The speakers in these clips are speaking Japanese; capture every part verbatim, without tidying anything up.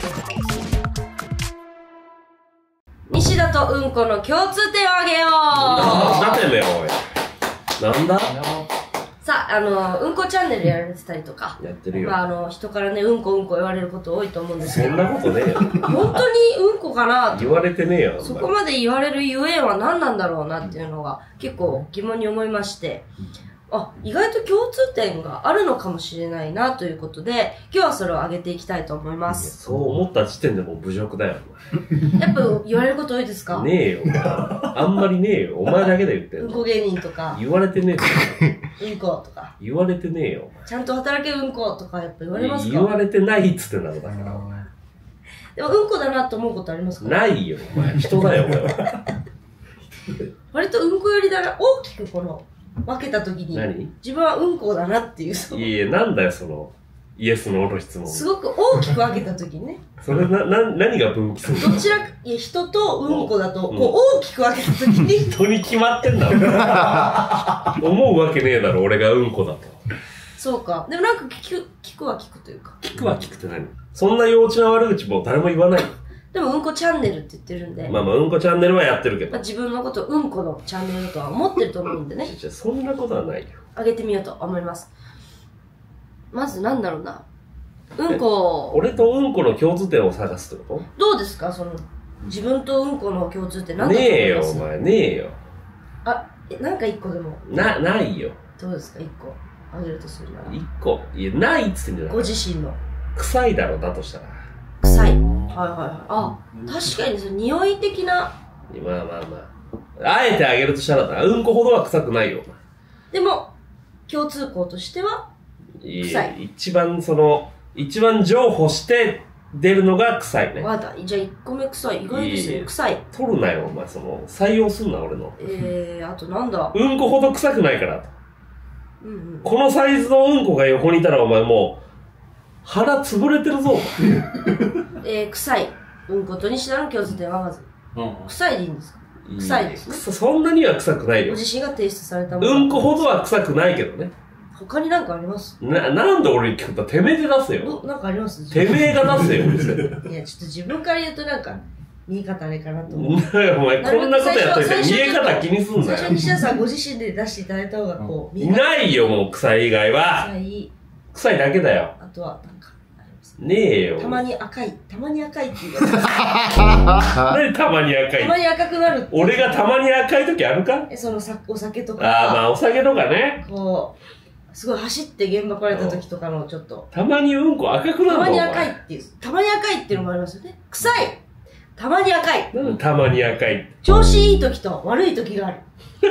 西田とうんこの共通点をあげよう。 なんだてめえおい。なんださあ、あの、うんこチャンネルやられてたりとか。 やってるよ。 まあ、あの、人からね、うんこうんこ言われること多いと思うんですけど。 そんなことねえよ。 本当にうんこかな言われてねえよ。 そこまで言われるゆえんは何なんだろうなっていうのが結構疑問に思いまして。あ、意外と共通点があるのかもしれないなということで、今日はそれを挙げていきたいと思います。 そう思った時点でもう侮辱だよ。 やっぱ言われること多いですか？ ねえよ。あんまりねえよ。お前だけで言ってる。 うんこ芸人とか。 言われてねえよ。うんことか。 言われてねえよ。 ちゃんと働けうんことかやっぱ言われますか？ 言われてないっつってんだろ、だから。 でもうんこだなと思うことありますか？ ないよ、お前。人だよ、俺は。 割とうんこ寄りだな。大きくこの、分けたときに、 何？ 自分はうんこだなっていう。 いやいや、なんだよ、その、イエスノーの質問。 すごく大きく分けたときにね。 それな、な、何が分岐するの？ どちらか、いや、人とうんこだと、こう、大きく分けたときに。 人に決まってんだろ。思うわけねえだろ、俺がうんこだと。 そうか。でもなんか聞く、聞くは聞くというか。 聞くは聞くって何？そんな幼稚な悪口もう誰も言わない。 でもうんこチャンネルって言ってるんで。 まあまあ、うんこチャンネルはやってるけど。 まあ、自分のことうんこのチャンネルとは思ってると思うんでね。 じゃそんなことはないよ。 上げてみようと思います。まずなんだろうな。うんこ。 俺とうんこの共通点を探すってこどうですかその、自分とうんこの共通点何と？ だと思ねえよ、 います？ お前。ねえよ。 あ、え、なんか一個でも。 な、ないよ。 どうですか一個。あげるとするなら。 一個。いや、ないっつってんじゃない。 ご自身の。 臭いだろ、だとしたら。 臭い。はいはいはい。あ、確かにその匂い的な。 まあまあまあ。あえてあげるとしたらな、うんこほどは臭くないよ。 でも、共通項としては、臭い。 一番その、一番譲歩して出るのが臭いね。 わかった。じゃあいっこめ臭い。意外ですよ。臭い。 取るなよ、お前。その、採用すんな、俺の。 えー、あとなんだ。 うんこほど臭くないから。 うんうん。 このサイズのうんこが横にいたら、お前もう、腹潰れてるぞ。 えー、臭い。うんこと西田の共通点はまず。臭いでいいんですか？臭いですね。 そんなには臭くないよ。 ご自身が提出されたもの。 うんこほどは臭くないけどね。 他になんかあります？ な、なんで俺に聞くとてめえで出せよ。 ど、なんかあります？ てめえが出せよ。 いや、ちょっと自分から言うとなんか、見え方あれかなと思う。 お前、こんなことやっといて、見え方気にすんなよ。 最初に西田さんご自身で出していただいた方がこう、 いないよ、もう臭い以外は。 臭い。 臭いだけだよ。 あとは、なんか、あります。 ねえよ。 たまに赤い。たまに赤いっていうやつ。 何たまに赤い？ たまに赤くなる。 俺がたまに赤い時あるか？ え、そのさ、お酒とか。 ああ、まあお酒とかね。 こう、すごい走って現場来られた時とかのちょっと。 たまにうんこ赤くなるの？ たまに赤いっていう。たまに赤いっていうのもありますよね。臭い。たまに赤い。 なんでたまに赤い？ 調子いい時と悪い時がある。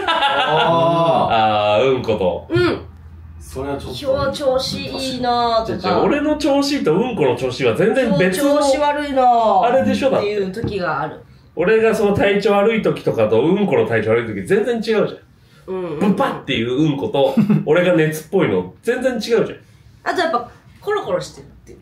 ああ、うんこと。 うん。 それはちょっと。 今日調子いいなーとか。 俺の調子いいとうんこの調子は全然別の。 調子悪いなー。 あれでしょだって。 っていう時がある。 俺がその体調悪い時とかとうんこの体調悪い時全然違うじゃん。 うん。 ブパっていううんこと、俺が熱っぽいの全然違うじゃん。 あとやっぱ、コロコロしてるっていう。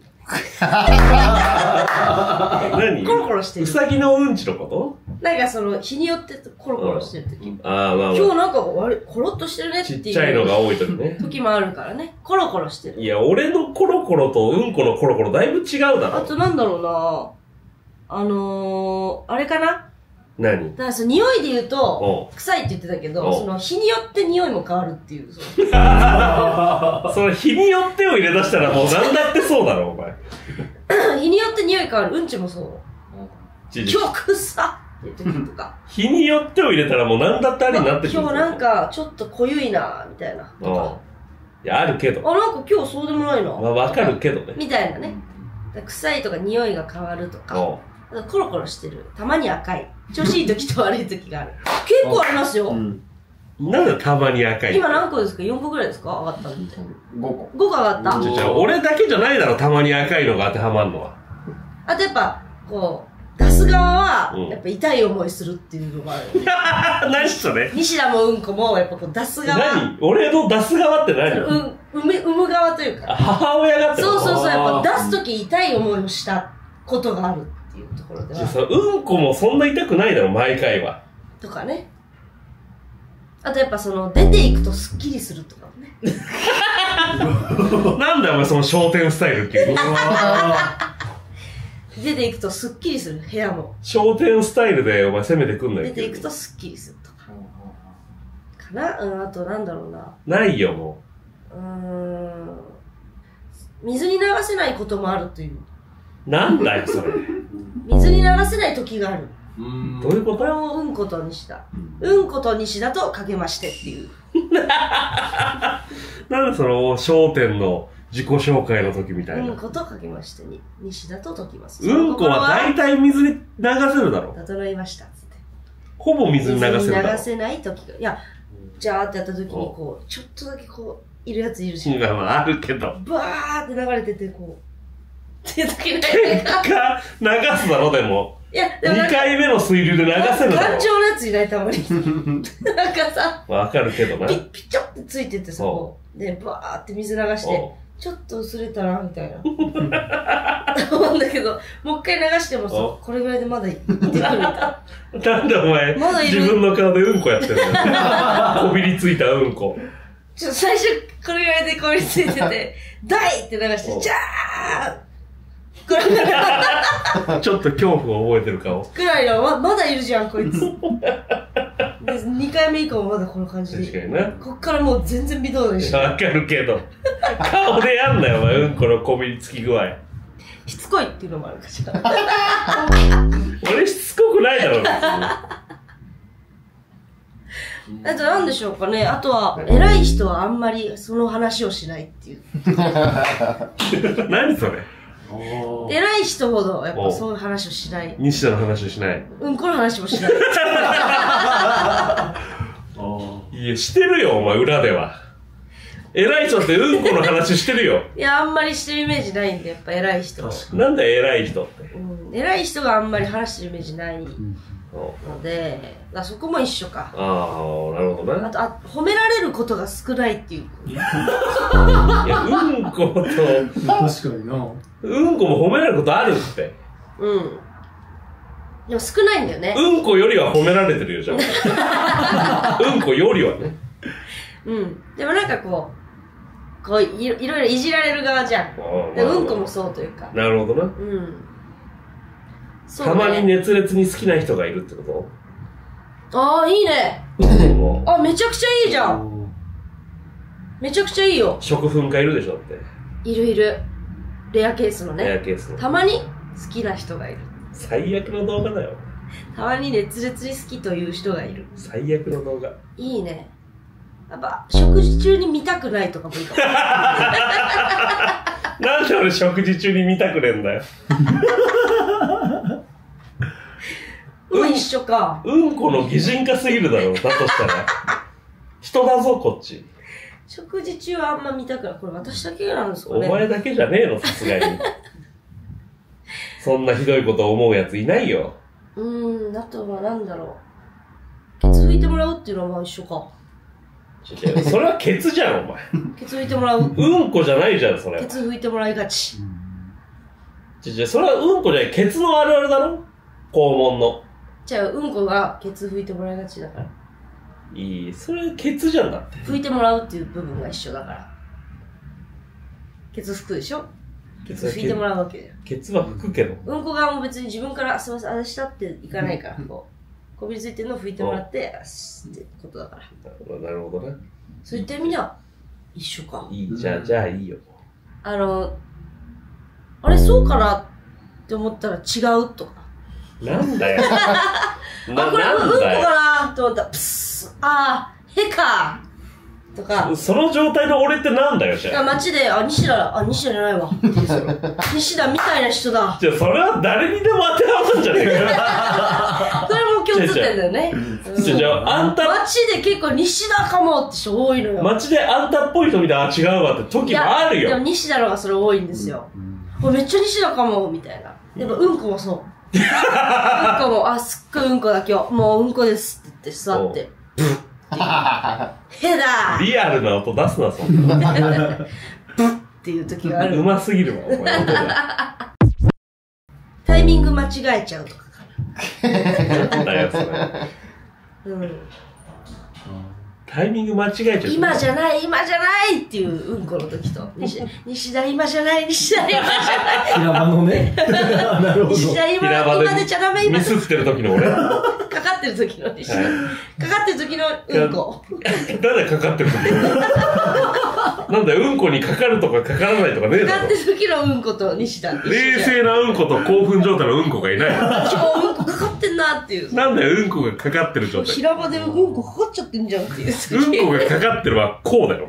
何？ コロコロしてる。 うさぎのうんちのこと？ なんかその、日によってコロコロしてる時。 ああ、まあまあ。 今日なんか悪い、コロッとしてるねっていう。 ちっちゃいのが多い時ね。 時もあるからね。コロコロしてる。 いや、俺のコロコロとうんこのコロコロだいぶ違うだろ。 あとなんだろうなあのー、あれかな何？ だからその匂いで言うと、臭いって言ってたけど、その日によって匂いも変わるっていう。その日によってを入れ出したらもう何だってそうだろ、お前。 日によって匂い変わる。うんちもそう。今日臭っって言ってとか。 日によってを入れたらもう何だってありになってくる。 今日なんかちょっと濃ゆいなみたいな。とか。 いや、あるけど。 あ、なんか今日そうでもないな。 まあわかるけどね。 みたいなね。臭いとか匂いが変わるとか。コロコロしてる。たまに赤い。調子いい時と悪い時がある。結構ありますよ。 なんでたまに赤い？ 今何個ですか？ よん 個ぐらいですか？上がったのって。 ごこ。 ごこ上がった。 じゃあ俺だけじゃないだろ、たまに赤いのが当てはまるのは。 あとやっぱ、こう、出す側は、やっぱ痛い思いするっていうのがある、ね。 何それ？ 西田もうんこも、やっぱこう出す側。 何？俺の出す側って何？ うん、産む、産む側というか。 母親がってこと？ そうそうそう、やっぱ出すとき痛い思いをしたことがあるっていうところでは。 うんこもそんな痛くないだろ、毎回は。 とかね。あとやっぱその、出ていくとスッキリするとかね。 なんだよ、お前その焦点スタイルっていう。 出ていくとスッキリする、部屋も。 商店スタイルでお前攻めてくんない出ていくとスッキリするとか。かな。うん、あとなんだろうな。 ないよ、もう。うーん。水に流せないこともあるという。 なんだよ、それ。 水に流せない時がある。 うん。どういうこと？ これをうんこと西田。うんこと西田とかけましてっていう。 なんでその、商店の自己紹介の時みたいな。 うんことかけましてに、西田と解きます。 うんこは大体水に流せるだろ。 整いました。つって。 ほぼ水に流せるだろ。 水に流せない時が。いや、ジャーってやった時にこう、ちょっとだけこう、いるやついるし。 まあ、あるけど。 バーって流れてて、こう。っていう時ない結果、流すだろ、でも。 いや、でもにかいめの水流で流せるだろ。 頑丈なやついないたまに。なんかさ、 わかるけどな。 ピッピチョってついててさ、こう。で、バーって水流して、ちょっと薄れたな、みたいな。思うんだけど、もう一回流してもさ、これぐらいでまだいてくるみたいな。 なんでお前、ま、自分の顔でうんこやってるんだよ。こびりついたうんこ。 ちょっと最初、これぐらいでこびりついてて、ダイって流して、ジャーくらいちょっと恐怖を覚えてる顔。 くらいの、ま、まだいるじゃん、こいつ。で、にかいめ以降もまだこの感じで。 確かにな。 こっからもう全然微動だし。 わかるけど。顔でやんなよ、お前、うんこのこびりつき具合。 しつこいっていうのもあるかしら。 俺しつこくないだろ、別に。 あと何でしょうかね。あとは、偉い人はあんまりその話をしないっていう。 何それ？ 偉い人ほど、やっぱそういう話をしない。 西田の話をしない。 うんこの話もしない。 いや、してるよ、お前、裏では。偉い人ってうんこの話してるよ。 いや、あんまりしてるイメージないんで、やっぱ偉い人。 なんだよ、偉い人って。 うん、偉い人があんまり話してるイメージないので、だそこも一緒か。 ああ、なるほどね。 あとあ、褒められることが少ないっていう。いや、 うんこと、確かにな。 うんこも褒められることあるって。 うん。でも少ないんだよね。 うんこよりは褒められてるよ、じゃあ。うんこよりはね。 うん。でもなんかこう、こうい、いろいろいじられる側じゃん。でうんこもそうというか。 なるほどな。 うん。 そうね、たまに熱烈に好きな人がいるってこと？ ああ、いいね。あ、めちゃくちゃいいじゃん。めちゃくちゃいいよ。 食粉家いるでしょって。 いるいる。レアケースのね。 レアケースの。 たまに好きな人がいる。 最悪の動画だよ。 たまに熱烈に好きという人がいる。 最悪の動画。 いいね。やっぱ、食事中に見たくないとかもいいかも。 なんで俺食事中に見たくねえんだよ。 もう一緒か。 うんこの擬人化すぎるだろう。だとしたら。人だぞ、こっち。 食事中はあんま見たくない。これ私だけなんですかね。 お前だけじゃねえの、さすがに。そんなひどいこと思うやついないよ。 うーん、あとはなんだろう。ケツ拭いてもらうっていうのは一緒か。 それはケツじゃん、お前。 ケツ拭いてもらう。 うんこじゃないじゃん、それ。 ケツ拭いてもらいがち。 ちょちょ、それはうんこじゃない。ケツのあるあるだろ、肛門の。 じゃあ、うんこがケツ拭いてもらいがちだから。 いい、それケツじゃんだって。 拭いてもらうっていう部分が一緒だから。ケツ拭くでしょ？ケツ拭いてもらうわけじゃん。 ケツは拭くけど。 うんこ側も別に自分から、すいません、あれしたっていかないから、こう。こびりついてるのを拭いてもらって、あしってことだから。 なるほどね。 そういった意味では、一緒か。 いい、じゃあ、じゃあいいよ。 あの、あれそうかなって思ったら違うとか。 なんだよ。 あ、これうんこかなって思ったら、プスッ、あー、へかとか。 その状態の俺ってなんだよ、じゃあ。 街で、あ、西田、あ、西田じゃないわ。って言うんですよ。西田みたいな人だ。 じゃあ、それは誰にでも当てはまるんじゃねえか。 それも共通点だよね。 じゃあ、じゃあ、あんた。 街で結構西田かもって人多いのよ。 街であんたっぽい人見たら、あ、違うわって時もあるよ。 でも西田のがそれ多いんですよ。これめっちゃ西田かも、みたいな。やっぱうんこもそう。うんこも、あ、すっごいうんこだ今日。もううんこですって言って座って。へだーリアルな音出すな、そんな。 ブッっていう時がある。 うますぎるわ、お前。音がタイミング間違えちゃうとかかなんだよ、それ。 な。うん。 タイミング間違えちゃう。 今じゃない、今じゃないっていううんこの時と、西西田今じゃない、西田今じゃない。 平場のね。なるほど。 西田今、今でちゃダメ、今ミスってる時の俺。 かかってる時の西田。かかってる時のうんこ。 なんでかかってる時なんだよ、うんこにかかるとかかからないとかねえだろ。 かかってる時のうんこと西田って。 冷静なうんこと興奮状態のうんこがいないの。 今日うんこかかってんなっていう。 なんだよ、うんこがかかってる状態。 平場でうんこかかっちゃってんじゃんっていう。 うんこがかかってるはこうだよ。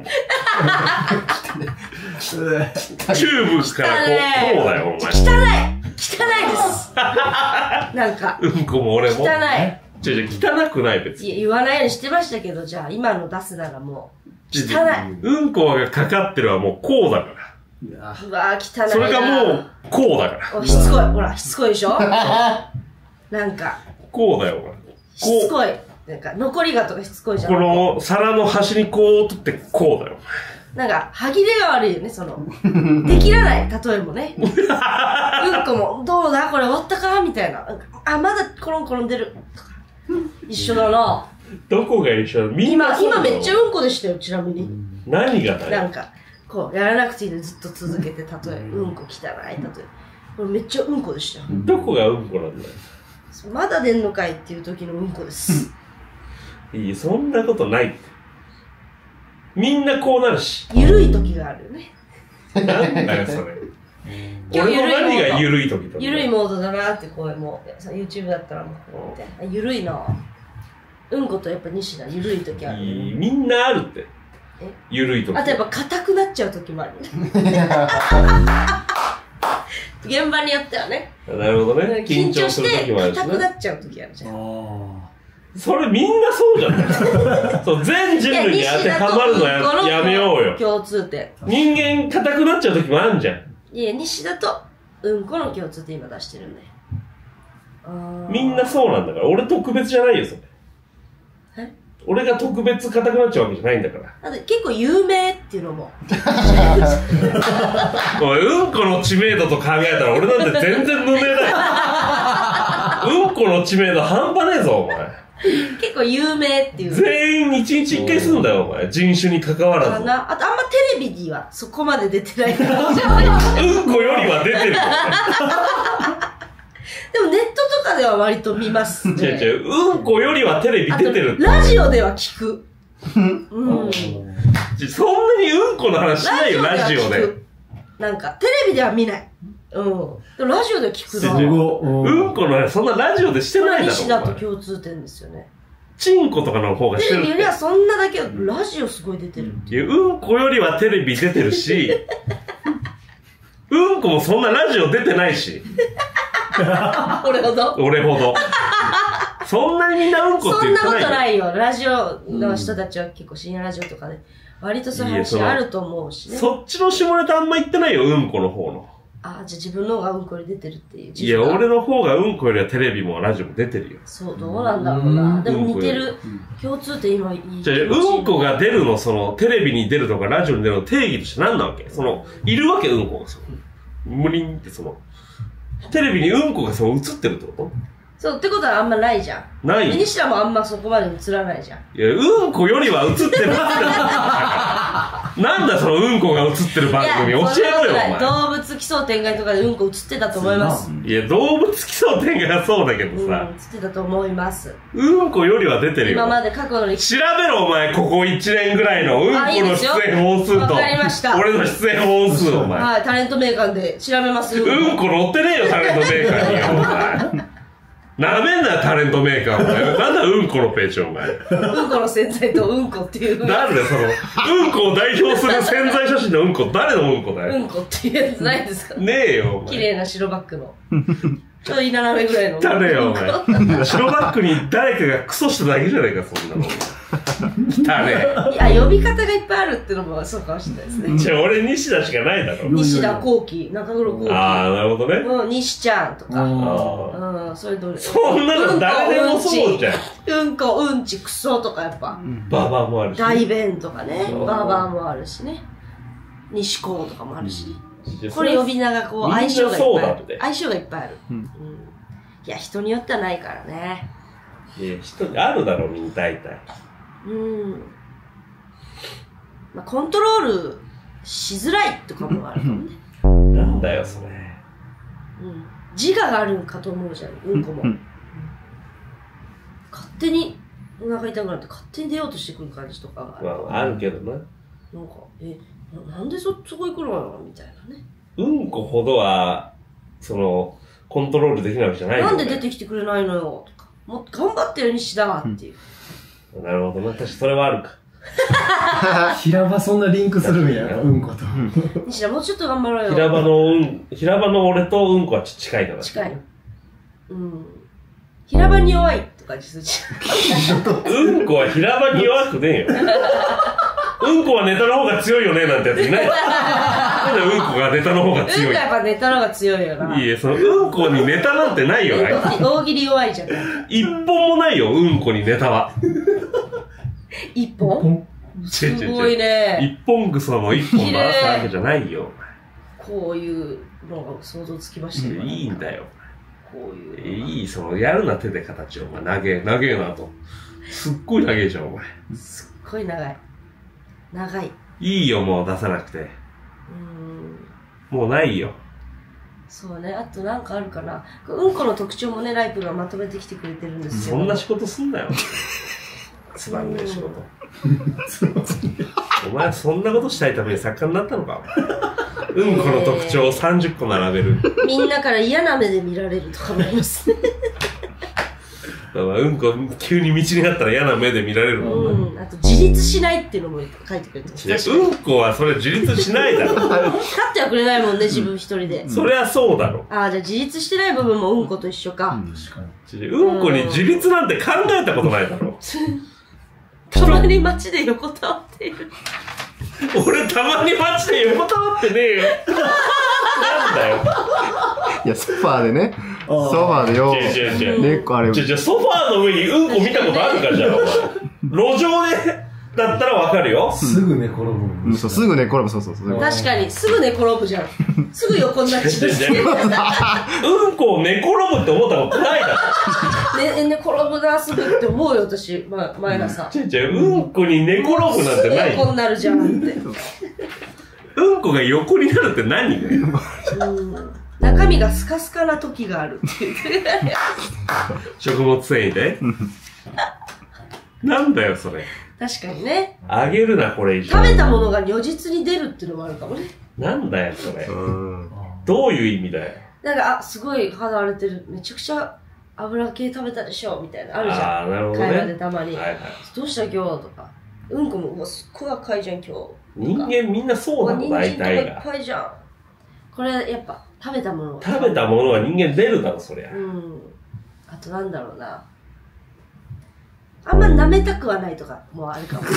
チューブからこう、こうだよ、お前。 汚い汚いですなんか。 うんこも俺も。 汚い。 違う違う、汚くない別に。 いや、言わないようにしてましたけど、じゃあ、今の出すならもう、汚い。 うんこがかかってるはもうこうだから。 うわぁ、汚い。 それがもう、こうだから。 お、しつこい。ほら、しつこいでしょなんか。 こうだよ、お前。 しつこい。なんか、残りがとかしつこいじゃん。 この皿の端にこう取ってこうだよ。 なんか、歯切れが悪いよね、その。できらない、例えもね。うんこも、どうだこれ終わったかみたいな。あ、まだコロンコロン出る。一緒だな。 どこが一緒だみんな今、今めっちゃうんこでしたよ、ちなみに。 何がだよ。 なんか、こう、やらなくていいでずっと続けて、例え、うんこ汚い、例え。これめっちゃうんこでしたよ。 どこがうんこなんだよ。 まだ出んのかいっていう時のうんこです。 いい、そんなことない。みんなこうなるし。 ゆるい時があるよね。 なんだよ、それ。俺の何がゆるい時だ。 ゆるいモードだなって声も。YouTube だったらもうこうみたいな。ゆるいな。うんことやっぱ西田ゆるい時ある、ね。 いい、みんなあるって。 えゆるい時。 あとやっぱ硬くなっちゃう時もある。現場によってはね。 なるほどね。 緊張して硬硬くなっちゃう時あるじゃん。 それみんなそうじゃないそう、全人類に当てはまるの や, やめようよ。 共通点。 人間硬くなっちゃう時もあるじゃん。 いや、西田とうんこの共通点今出してるんで。 みんなそうなんだから。俺特別じゃないよ、それ。 え俺が特別硬くなっちゃうわけじゃないんだから。 あと結構有名っていうのも。 おい、うんこの知名度と考えたら俺なんて全然無名だよ。うんこの知名度半端ねえぞ、お前。 結構有名っていう。 全員一日一回すんだよ、お前。人種に関わらず。 あとあんまテレビにはそこまで出てないからじゃない。 うんこよりは出てるよ。 でもネットとかでは割と見ますね。 違う違う、うんこよりはテレビ出てるって。 ラジオでは聞く。うん。 そんなにうんこの話しないよ、ラジオで。 なんか、テレビでは見ない。うん。でもラジオでは聞くな。 うんこの話、そんなラジオでしてないだろ。 西田と共通点ですよね。 チンコとかの方がしてる。 テレビよりはそんなだけ、ラジオすごい出てる。 いや、うんこよりはテレビ出てるし、うんこもそんなラジオ出てないし。 俺ほど俺ほど。そんなにみんなうんこって言ってないよ。 そんなことないよ。ラジオの人たちは結構深夜ラジオとかで、割とそういう話あると思うしね。 そっちの下ネタあんま言ってないよ、うんこの方の。 あ、じゃあ自分の方がうんこより出てるっていう。 いや、俺の方がうんこよりはテレビもラジオも出てるよ。 そう、どうなんだろうな。でも似てる。共通点今いい。 じゃあ、うんこが出るの、その、テレビに出るとかラジオに出るの定義として何なわけ？その、いるわけ、うんこが。その無理んってその、テレビにうんこがその映ってるってこと？ そう、ってことはあんまないじゃん。 ない。 西田もあんまそこまで映らないじゃん。 いや、うんこよりは映ってるって言ってる。なんだそのうんこが映ってる番組、教えろよ、お前。 動物奇想天外とかでうんこ映ってたと思います。 いや、動物奇想天外はそうだけどさ。 うん、映ってたと思います。 うんこよりは出てるよ。 今まで過去の歴史。調べろ、お前、ここいちねんぐらいのうんこの出演本数と。 わかりました。 俺の出演本数、お前。 はい、タレント名鑑で調べますよ。 うんこ乗ってねえよ、タレント名鑑によ、お前。なめんなよ、タレントメーカー、お前。なんだ、うんこのページ、お前。 うんこの洗剤とうんこっていう。 なんで、その、うんこを代表する洗剤写真のうんこ、誰のうんこだよ。 うんこっていうやつないですか？ ねえよ、お前。 綺麗な白バッグの。ちょい斜めぐらいの。 誰よ、お前。白バッグに誰かがクソしただけじゃないか、そんなの。誰。 いや、呼び方がいっぱいあるってのもそうかもしれないですね。 じゃあ、俺、西田しかないだろ。 西田幸喜、中黒幸喜。 ああ、なるほどね。 うん、西ちゃんとか。うん、それどれ。 そんなの誰でもそうじゃん。 うんこ、うんち、クソとかやっぱ。 ババもあるし。 大便とかね。ババもあるしね。西高とかもあるしね。これ呼び名がこう、相性がいっぱいある。相性がいっぱいある。いや、人によってはないからね。 いや、人にあるだろ、みんな大体。 うん。 まあ、コントロールしづらいとかもあるかもね。 なんだよ、それ。 うん。自我があるんかと思うじゃん、うんこも。うん、勝手にお腹痛くなって勝手に出ようとしてくる感じとかがある。 まあ、あるけどな。 なんか、え、な, なんで そ, そこ行くのみたいなね。 うんこほどは、その、コントロールできないわけじゃないよ、ね。 なんで出てきてくれないのよとか。もっと頑張ってよ、西田っていう。 うん、なるほどな。確かそれはあるか。 平場そんなリンクするんや、うんこと。 西田もうちょっと頑張ろうよ。 平場のうん、平場の俺とうんこは近いから、ね。 近い。うん。平場に弱いとか実はうんこは平場に弱くねえよ。うんこはネタの方が強いよねなんてやついない。なんでうんこがネタの方が強い。 うんこやっぱネタの方が強いよな。 いいえ、そのうんこにネタなんてないよ、あいつ。 大喜利弱いじゃん。 一本もないよ、うんこにネタは。 一本すごいね。 一本ぐその一本回すわけじゃないよ。 こういうのが想像つきましたよ。 いいんだよ。 こういう。 いい、その、やるな手で形を。お前、長え、長えなと。すっごい長えじゃん、お前。 すっごい長い。長い。 いいよ、もう出さなくて。うーん。もうないよ。 そうね。あとなんかあるかな。うんこの特徴もね、ライプがまとめてきてくれてるんですけど。 そんな仕事すんなよ。つまんねえ仕事。お前そんなことしたいために作家になったのか。うんこの特徴をさんじゅっこ並べる。 みんなから嫌な目で見られるとかもありますね。 うんこ急に道になったら嫌な目で見られるもんな。 うん。あと自立しないっていうのも書いてくれてます。 うんこはそれ自立しないだろ。 勝ってはくれないもんね、自分一人で。 そりゃそうだろ。 ああ、じゃあ自立してない部分もうんこと一緒か。 うんこに自立なんて考えたことないだろ。 たまに街で横たわっている。 俺たまに街で横たわってねえよ。なんだよ。 いや、ソファーでね。ソファーでよ。 違う違う違う。 猫あれ。 じゃじゃソファーの上にうんこ見たことあるかじゃあ、お前。路上で、だったらわかるよ。 すぐ寝転ぶ。 うん、そう、すぐ寝転ぶ、そうそうそう。 確かに、すぐ寝転ぶじゃん。すぐ横になっちゃう。 うんこを寝転ぶって思ったことないだろ。 ね、寝転ぶな、すぐって思うよ、私、ま、前がさ。 違う違う、うんこに寝転ぶなんてない。 横になるじゃんって。 うんこが横になるって何？うん。 中身がスカスカな時があるっていう。 食物繊維でなんだよ、それ。 確かにね。 あげるな、これ以上。 食べたものが如実に出るっていうのもあるかもね。 なんだよ、それ。 うん。 どういう意味だよ。 なんか、あ、すごい肌荒れてる。めちゃくちゃ油系食べたでしょみたいな。あるじゃん。 ああ、なるほどね。 会話でたまに。 はいはい。 どうした今日とか。うんこも、うわ、すっごい赤いじゃん、今日。 人間みんなそうなの、大体が。 人参とかいっぱいじゃん。これ、やっぱ、食べたもの。 食べたものは人間出るだろ、そりゃ。 うん。あとなんだろうな。あんま舐めたくはないとかもあるかも。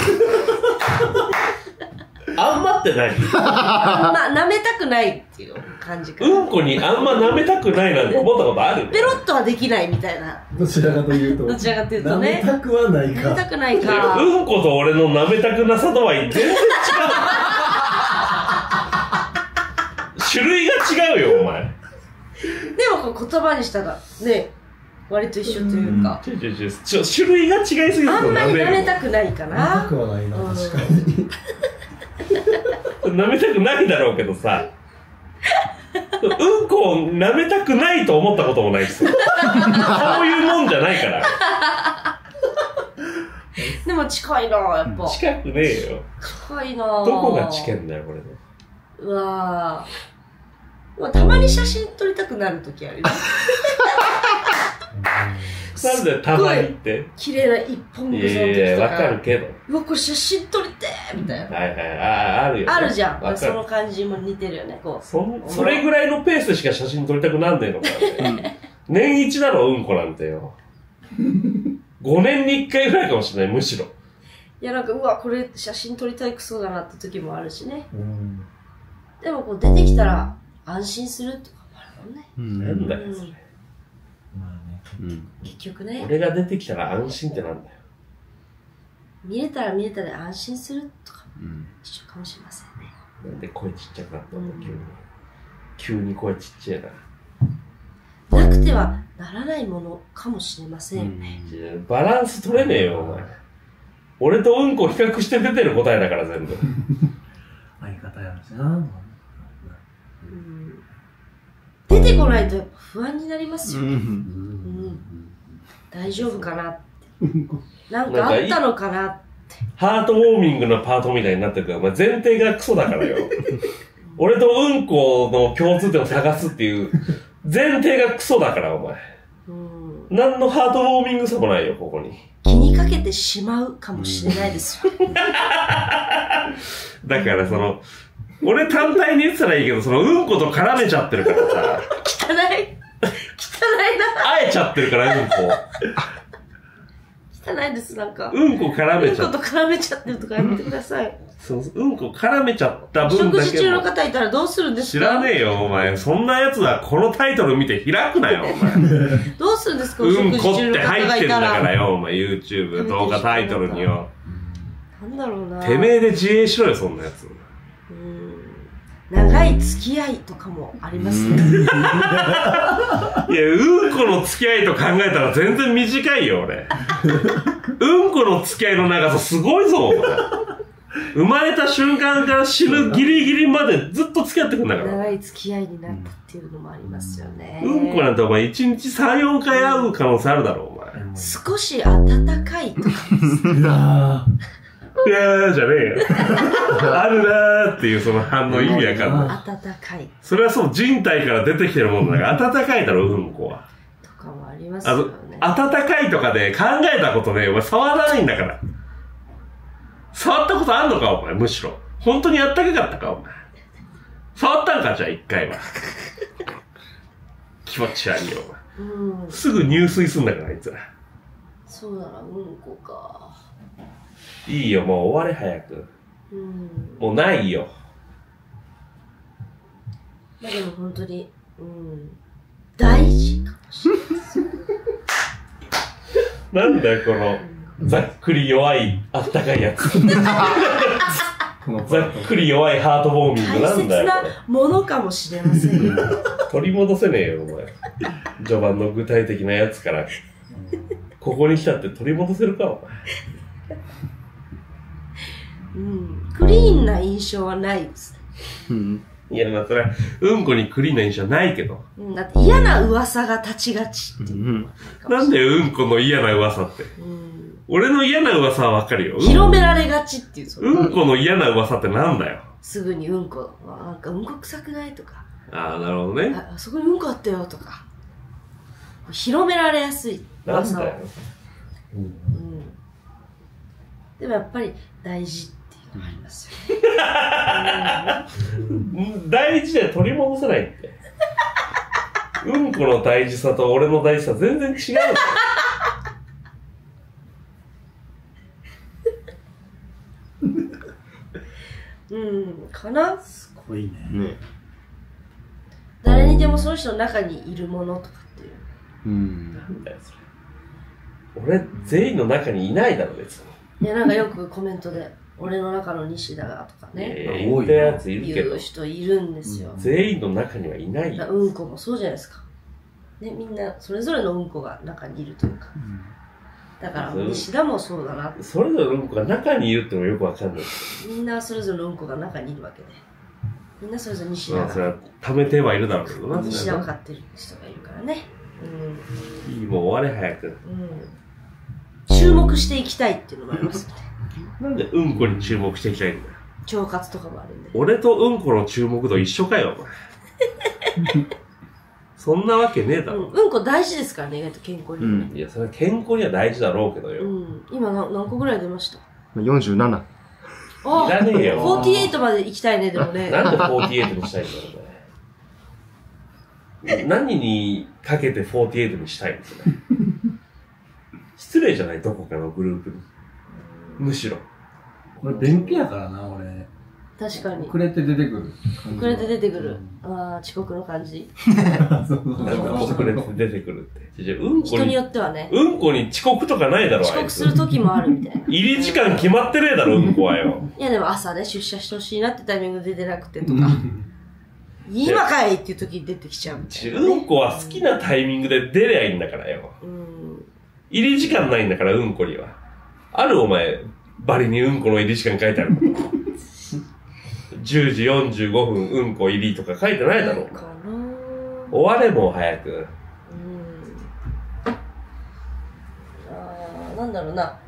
あんまって何？ あんま舐めたくないっていう感じかな。 うんこにあんま舐めたくないなんて思ったことある？ ペロッとはできないみたいな。 どちらかというと。 どちらかというとね。 舐めたくはないか。 舐めたくないか。 うんこと俺の舐めたくなさとは全然違う。種類が違うよ、お前。 でもこう言葉にしたら、ね、割と一緒というか。 違う違う違う。ちょ、種類が違いすぎる。 あんまり舐めたくないかな。 舐めたくはないな、確かに。 舐めたくないだろうけどさ。うんこを舐めたくないと思ったこともないですよ。そういうもんじゃないから。 でも近いなやっぱ。 近くねえよ。 近いなどこが近いんだよ、これの。 うわぁ。まあ、たまに写真撮りたくなるときあるよ。 なんでたまにって。 綺麗な一本グソの時とか。 いやいや、わかるけど。 うわ、これ写真撮りてーみたいな。 はいはい。ああ、あるよ、ね。 あるじゃん。その感じも似てるよね。こう。 そ、それぐらいのペースでしか写真撮りたくなんねえのかね。年一だろ、うんこなんてよ。ごねんにいっかいぐらいかもしれない、むしろ。 いや、なんか、うわ、これ写真撮りたいくそうだなって時もあるしね。 うん、 でも、こう出てきたら安心するとかもあるもんね。 うん、なんだよ、それ。 まあね、 うん、 結局ね。 俺が出てきたら安心ってなんだよ。 見れたら見れたで安心するとか、 うん、 一緒かもしれませんね。 なんで声ちっちゃくなったの、急に。急に声ちっちゃいな。 なくてはならないものかもしれませんね。 うん、バランス取れねえよ、お前。 俺とうんこ比較して出てる答えだから全部。 相方やしな。 うん、出てこないとやっぱ不安になりますよ、 うんうん、大丈夫かなってなんかあったのかなって。 ハートウォーミングのパートみたいになってるから、お前前提がクソだからよ。俺とうんこの共通点を探すっていう前提がクソだからお前、うん、何のハートウォーミングさもないよここに。 気にかけてしまうかもしれないですよ。 だからその俺単体に言ってたらいいけど、そのうんこと絡めちゃってるからさ。 汚い汚いな。 あえちゃってるからうんこ。 汚いです、なんか。 うんこ絡めちゃって。 うんこと絡めちゃってるとかやめてください。 そう、うんこ絡めちゃった分だけも。 食事中の方いたらどうするんですか？ 知らねえよ、お前。そんな奴はこのタイトル見て開くなよ、お前。 どうするんですか？ うんこって入ってるんだからよ、お前。YouTube 動画タイトルによ。 なんだろうな。 てめえで自衛しろよ、そんなやつ。 うん。長い付き合いとかもありますね。いや、うんこの付き合いと考えたら全然短いよ、俺。うんこの付き合いの長さすごいぞ、お前。生まれた瞬間から死ぬギリギリまでずっと付き合ってくんだから。 長い付き合いになったっていうのもありますよね。 うんこなんてお前いちにちさん、よんかい会う可能性あるだろ、お前。 少し暖かいとかです。 いやいやーじゃねえよ。あるなーっていうその反応意味わかんない。 暖かい。 それはそう、人体から出てきてるものだから、暖かいだろ、うんこは。 とかもありますよね。 あの、暖かいとかで考えたことね、お前触らないんだから。触ったことあんのか、お前、むしろ。本当にあったかかったか、お前。触ったんか、じゃあ、一回は。気持ち悪いよ、お前。うん。すぐ入水すんだから、あいつら。 そうだな、うんこか。 いいよ、もう終われ、早く。うん。もうないよ。 まあでも本当に、うん。大事かもしれないです。 なんだよ、この。ざっくり弱い、あったかいやつ。ざっくり弱いハートウォーミングなんだよ。 大切なものかもしれませんよ。 取り戻せねえよ、お前。序盤の具体的なやつから、ここに来たって取り戻せるか、お前。 うん。クリーンな印象はないです。 うん。いや、まあ、それは、うんこにクリーンな印象はないけど。 うん、だって嫌な噂が立ちがちっていう、うん。 なんでうんこの嫌な噂って。うん俺の嫌な噂はわかるよ。 広められがちっていう。 うんこの嫌な噂ってなんだよ。 すぐにうんこ、なんかうんこ臭くないとか。 ああ、なるほどね。 あ、あそこにうんこあったよとか。広められやすい。 なんだよ。 うん。うん。でもやっぱり大事っていうのがありますよね。 大事で取り戻せないって。うんこの大事さと俺の大事さ全然違う。 うん、かな？ すごいね。 ね。 誰にでもその人の中にいるものとかっていう。 うん。なんだよ、それ。俺、全員の中にいないだろ、別に。 いや、なんかよくコメントで、俺の中の西田がとかね。 えー、言ったやついるけど。 言う人いるんですよ。 うん、全員の中にはいないよ。 うんこもそうじゃないですか。ね、みんな、それぞれのうんこが中にいるというか。うんだから、西田もそうだな。 それぞれのうんこが中にいるってのもよくわかんない。 みんなそれぞれのうんこが中にいるわけで。みんなそれぞれ西田が。 まあ、それは溜めてはいるだろうけどな。 西田を飼ってる人がいるからね。 うん。いい、もう終われ早く。うん。 注目していきたいっていうのもありますよね。 なんでうんこに注目していきたいんだよ。 腸活とかもあるんで。 俺とうんこの注目度一緒かよ、お前。そんなわけねえだろ、 うん。うんこ大事ですからね、意外と健康に、ね。 うん。いや、それは健康には大事だろうけどよ。うん。 今何何個ぐらい出ました ? よんじゅうなな。 あいらねえよ。 よんじゅうはちまで行きたいね、でもね。 なんでよんじゅうはちにしたいんだろうね。何にかけてよんじゅうはちにしたいんですかね。失礼じゃない、どこかのグループに。むしろ。 俺、便秘やからな、俺。 確かに。 遅れて出てくる。 遅れて出てくる。ああ、遅刻の感じ。 なんか遅れて出てくるって。うんこ人によってはね。 うんこに遅刻とかないだろ、 遅刻する時もあるみたいな。 入り時間決まってねえだろ、うんこはよ。 いやでも朝ね、出社してほしいなってタイミングで出てなくてとか。今かいっていう時に出てきちゃうみたいな、ね。 うんこは好きなタイミングで出りゃいいんだからよ。うん。入り時間ないんだから、うんこには。あるお前、 バリにうんこの入りしかに書いてある。じゅうじよんじゅうごふんうんこ入りとか書いてないだろう。 かな。 終われもう早く。 うん。あー、なんだろうな。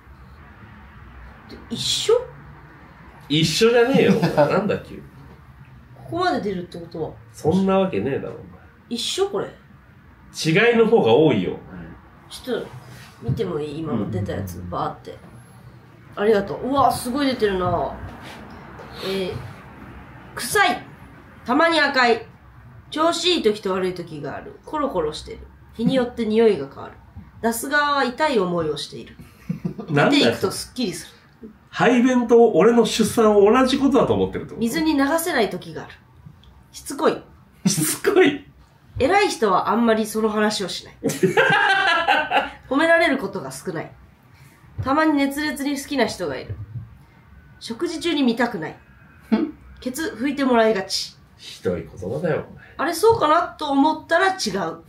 一緒？ 一緒じゃねえよ。なんだっけ。 ここまで出るってことは。 そんなわけねえだろ、 一緒これ。 違いの方が多いよ。 ちょっと、見てもいい？今の出たやつ、バーって。ありがとう。うわ、すごい出てるな。えー、臭い。たまに赤い。調子いい時と悪い時がある。コロコロしてる。日によって匂いが変わる。出す側は痛い思いをしている。出ていくとスッキリする。 排便と俺の出産を同じことだと思ってるってこと？ 水に流せない時がある。しつこい。 しつこい。 偉い人はあんまりその話をしない。褒められることが少ない。たまに熱烈に好きな人がいる。食事中に見たくない。ケツ拭いてもらいがち。 ひどい言葉だよ。 あれそうかなと思ったら違う。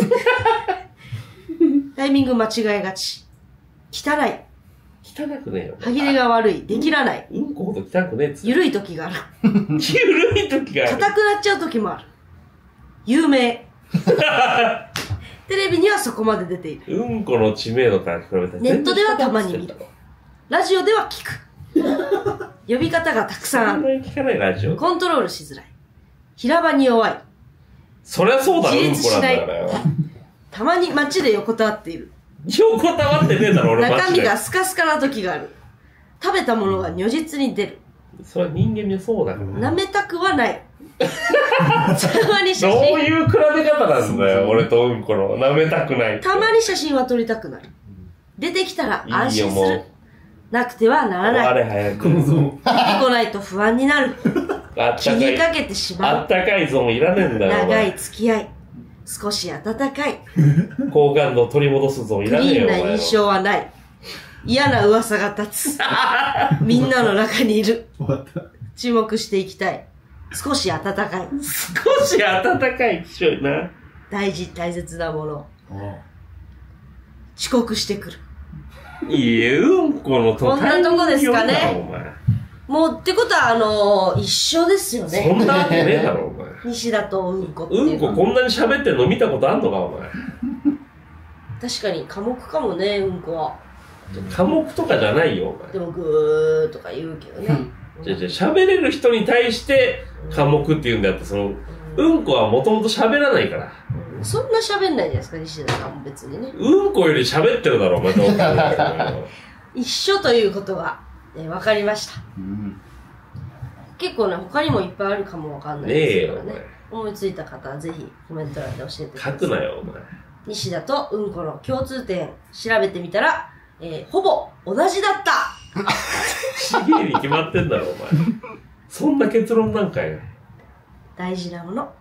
タイミング間違えがち。汚い。 汚くねえよ。 歯切れが悪い。できらない。 うんこほど汚くねえっつ。 ゆるい時がある。 ゆるい時がある。 硬くなっちゃう時もある。有名。テレビにはそこまで出ている。 うんこの知名度から比べたらネットではたまに見る。ラジオでは聞く。呼び方がたくさんある。 そんなに聞かないラジオ。 コントロールしづらい。平場に弱い。 そりゃそうだろ、うん自立しないこなんだからよ。 たまに街で横たわっている。 横たわってねえだろ、俺マジで。 中身がスカスカな時がある。食べたものが如実に出る。 それは人間みんなそうだから。 舐めたくはない。たまに写どう真。 いう比べ方なんだよ、俺とうんこの。舐めたくないって。 たまに写真は撮りたくなる。出てきたら安心する。 いいよもなくてはならない。 あれ早く。 このゾーン。 出てこないと不安になる。 あったかい。 気にかけてしあまう。 ったかいゾーンいらねえんだよ。 長い付き合い。少し温かい。 好感度を取り戻すゾーンいクリらねえよ。 ーンな印象はない。嫌な噂が立つ。みんなの中にいる。 終わった。 注目していきたい。少し温かい。 少し温かいっしょいな。 大事、大切なもの。遅刻してくる。 いや、うんこのこんなとこですかねタイミング読んだもう、ってことは、あのー、一緒ですよお前。 ね。 そんなわけねえだろ、お前。 西田とうんこっていううんここんなに喋ってんの見たことあんのか、お前。 確かに、科目かもね、うんこは。 科目とかじゃないよ、お前。 でも、ぐーとか言うけどね。 じゃじゃ喋れる人に対して科目って言うんだって、その、うんこはもともと喋らないから。 そんな喋んないじゃないですか、西田さんも別にね。 うんこより喋ってるだろ、お前どう考えても。 一緒ということが、ね、分かりました。 うん。 結構ね、他にもいっぱいあるかもわかんないねえですけよ、 どね。思いついた方はぜひコメント欄で教えてください。 書くなよ、お前。 西田とうんこの共通点調べてみたら、えー、ほぼ同じだったちげえに決まってんだろ、お前。そんな結論なんかい。 大事なもの。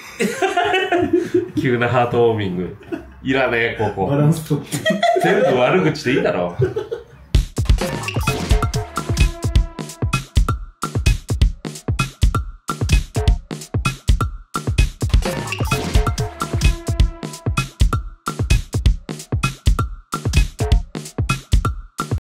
急なハートウォーミング。いらねえ、ここバ。ランス取って。 全部悪口でいいだろ。